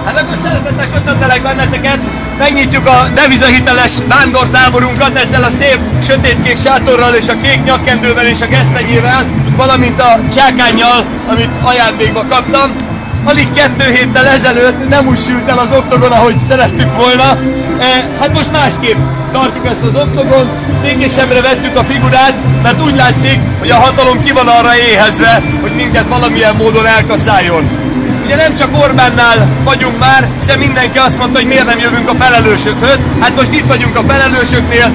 Hát akkor szeretettel köszöntelek benneteket, megnyitjuk a devizahiteles vándortáborunkat ezzel a szép sötétkék sátorral és a kék nyakkendővel és a gesztenyével, valamint a csákánnyal, amit ajándékba kaptam. Alig 2 héttel ezelőtt nem úgy sült el az oktogon, ahogy szerettük volna. Hát most másképp tartjuk ezt az oktogont, békésebbre vettük a figurát, mert úgy látszik, hogy a hatalom ki van arra éhezve, hogy minket valamilyen módon elkaszáljon. Ugye nem csak Orbánnál vagyunk már, hiszen mindenki azt mondta, hogy miért nem jövünk a felelősökhöz. Hát most itt vagyunk a felelősöknél,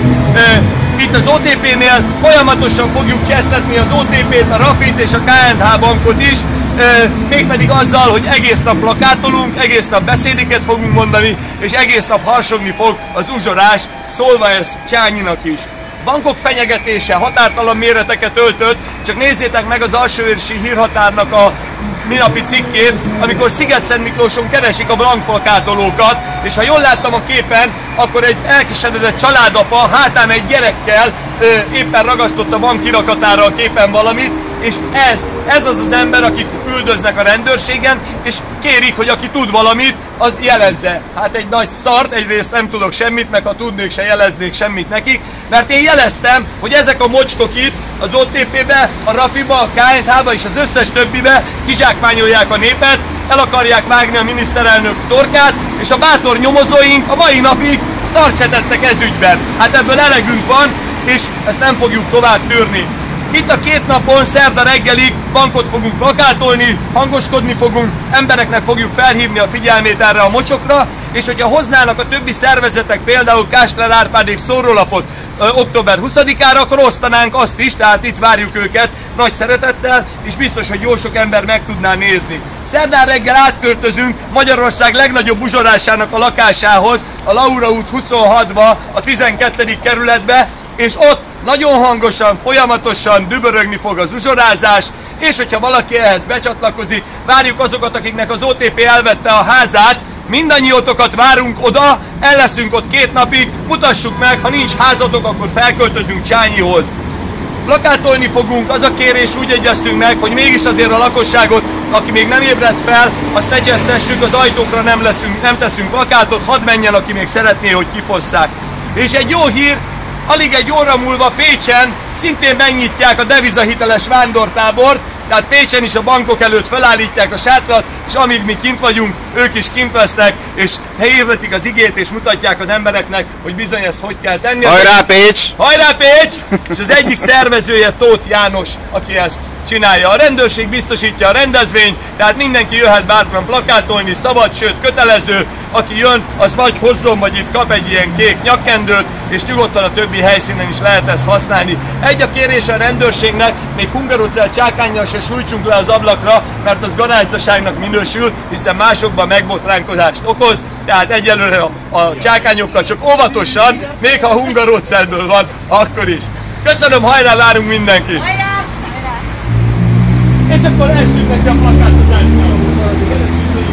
itt az OTP-nél, folyamatosan fogjuk csesztetni az OTP-t, a Rafit és a KNH bankot is, mégpedig azzal, hogy egész nap plakátolunk, egész nap beszédeket fogunk mondani, és egész nap harsogni fog az uzsorás, szólva ez Csányinak is. Bankok fenyegetése határtalan méreteket öltött, csak nézzétek meg az Alsóörsi Hírhatárnak a minapi cikkét, amikor Sziget-Szentmiklóson keresik a bankplakátolókat, és ha jól láttam a képen, akkor egy elkeseredett családapa hátán egy gyerekkel éppen ragasztott a bank kirakatára a képen valamit, és ez az az ember, akit üldöznek a rendőrségen, és kérik, hogy aki tud valamit, az jelezze. Hát egy nagy szart, egyrészt nem tudok semmit, meg ha tudnék, se jeleznék semmit nekik, mert én jeleztem, hogy ezek a mocskok itt az OTP-be, a Rafiba, a KNH-ba és az összes többibe kizsákmányolják a népet, el akarják vágni a miniszterelnök torkát, és a bátor nyomozóink a mai napig szarcsetettek ez ügyben. Hát ebből elegünk van, és ezt nem fogjuk tovább tűrni. Itt a 2 napon, szerda reggelig bankot fogunk plakátolni, hangoskodni fogunk, embereknek fogjuk felhívni a figyelmét erre a mocsokra, és hogyha hoznának a többi szervezetek, például Kásler Árpádék szórólapot október 20-ára, akkor osztanánk azt is, tehát itt várjuk őket nagy szeretettel, és biztos, hogy jó sok ember meg tudná nézni. Szerdán reggel átköltözünk Magyarország legnagyobb uzsorásának a lakásához, a Laura út 26-ba, a 12. kerületbe, és ott nagyon hangosan, folyamatosan dübörögni fog az uzsorázás, és hogyha valaki ehhez becsatlakozik, várjuk azokat, akiknek az OTP elvette a házát, mindannyiótokat várunk oda, el leszünk ott 2 napig, mutassuk meg, ha nincs házatok, akkor felköltözünk Csányihoz. Plakátolni fogunk, az a kérés, úgy egyeztünk meg, hogy mégis azért a lakosságot, aki még nem ébredt fel, azt ne csesztessük, az ajtókra nem teszünk plakátot, hadd menjen, aki még szeretné, hogy kifosszák. És egy jó hír, alig egy óra múlva Pécsen szintén megnyitják a devizahiteles vándortábort, tehát Pécsen is a bankok előtt felállítják a sátrat, és amíg mi kint vagyunk, ők is kint lesznek, és hirdetik az igét, és mutatják az embereknek, hogy bizony ezt hogy kell tenni. Hajrá Pécs! Hajrá Pécs! És az egyik szervezője Tóth János, aki ezt csinálja. A rendőrség biztosítja a rendezvényt, tehát mindenki jöhet bátran plakátolni, szabad, sőt kötelező. Aki jön, az vagy hozzon, vagy itt kap egy ilyen kék nyakkendőt, és nyugodtan a többi helyszínen is lehet ezt használni. Egy a kérés a rendőrségnek, még Hungarocell csákánnyal se sújtsunk le az ablakra, mert az garázdaságnak minősül, hiszen másokban megbotránkozást okoz, tehát egyelőre a csákányokkal csak óvatosan, még ha Hungarocellből van, akkor is. Köszönöm, hajrá, várunk mindenkit! Hajrá! És akkor essünk neki a plakátozásra.